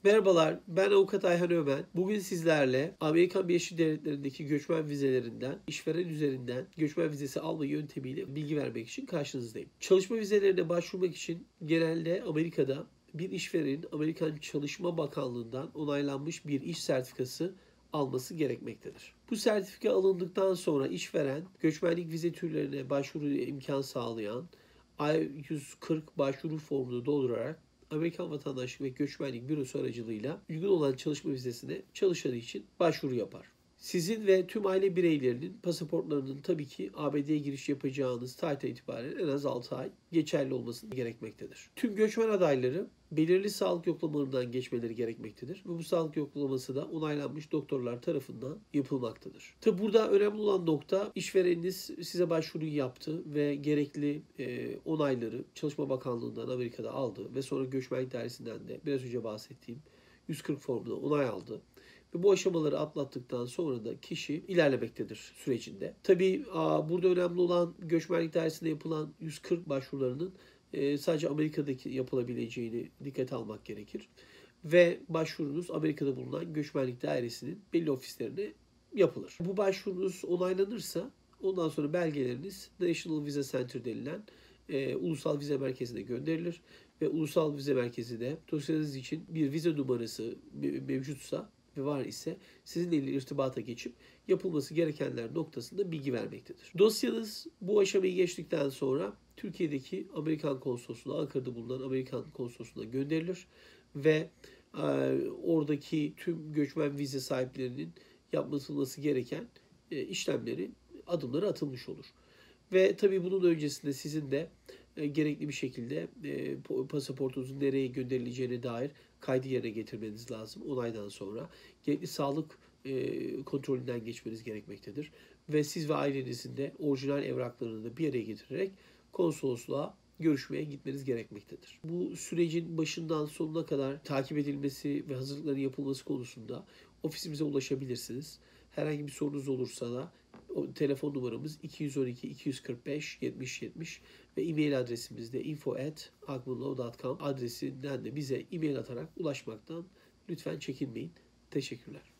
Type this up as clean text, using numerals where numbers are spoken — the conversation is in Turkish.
Merhabalar, ben Avukat Ayhan Ömen. Bugün sizlerle Amerikan Birleşik Devletleri'ndeki göçmen vizelerinden, işveren üzerinden göçmen vizesi alma yöntemiyle bilgi vermek için karşınızdayım. Çalışma vizelerine başvurmak için genelde Amerika'da bir işverenin Amerikan Çalışma Bakanlığı'ndan onaylanmış bir iş sertifikası alması gerekmektedir. Bu sertifika alındıktan sonra işveren göçmenlik vize türlerine başvuru imkan sağlayan I-140 başvuru formunu doldurarak Amerikan Vatandaşlık ve Göçmenlik Bürosu aracılığıyla uygun olan çalışma vizesine çalışanı için başvuru yapar. Sizin ve tüm aile bireylerinin pasaportlarının tabii ki ABD'ye giriş yapacağınız tarihten itibaren en az 6 ay geçerli olması gerekmektedir. Tüm göçmen adayları belirli sağlık yoklamalarından geçmeleri gerekmektedir ve bu sağlık yoklaması da onaylanmış doktorlar tarafından yapılmaktadır. Tabi burada önemli olan nokta, işvereniniz size başvuruyu yaptı ve gerekli onayları Çalışma Bakanlığı'ndan Amerika'da aldı ve sonra Göçmenlik Dairesi'nden de biraz önce bahsettiğim 140 formuna onay aldı. Ve bu aşamaları atlattıktan sonra da kişi ilerlemektedir sürecinde. Tabii burada önemli olan Göçmenlik Dairesi'nde yapılan 140 başvurularının sadece Amerika'daki yapılabileceğini dikkate almak gerekir. Ve başvurunuz Amerika'da bulunan Göçmenlik Dairesi'nin belli ofislerine yapılır. Bu başvurunuz onaylanırsa ondan sonra belgeleriniz National Visa Center denilen ulusal vize merkezine gönderilir. Ve ulusal vize merkezi de dosyanız için bir vize numarası mevcutsa ve var ise sizinle irtibata geçip yapılması gerekenler noktasında bilgi vermektedir. Dosyanız bu aşamayı geçtikten sonra Türkiye'deki Amerikan Konsolosluğu'na, Ankara'da bulunan Amerikan Konsolosluğu'na gönderilir ve oradaki tüm göçmen vize sahiplerinin yapması gereken adımları atılmış olur. Ve tabii bunun öncesinde sizin de gerekli bir şekilde pasaportunuzun nereye gönderileceğine dair kaydı yerine getirmeniz lazım onaydan sonra. Gerekli sağlık kontrolünden geçmeniz gerekmektedir. Ve siz ve ailenizin de orijinal evraklarını da bir araya getirerek konsolosluğa görüşmeye gitmeniz gerekmektedir. Bu sürecin başından sonuna kadar takip edilmesi ve hazırlıkların yapılması konusunda ofisimize ulaşabilirsiniz. Herhangi bir sorunuz olursa da telefon numaramız 212 245 70 70 ve e-mail adresimiz de info@akmunlaw.com adresinden de bize e-mail atarak ulaşmaktan lütfen çekinmeyin. Teşekkürler.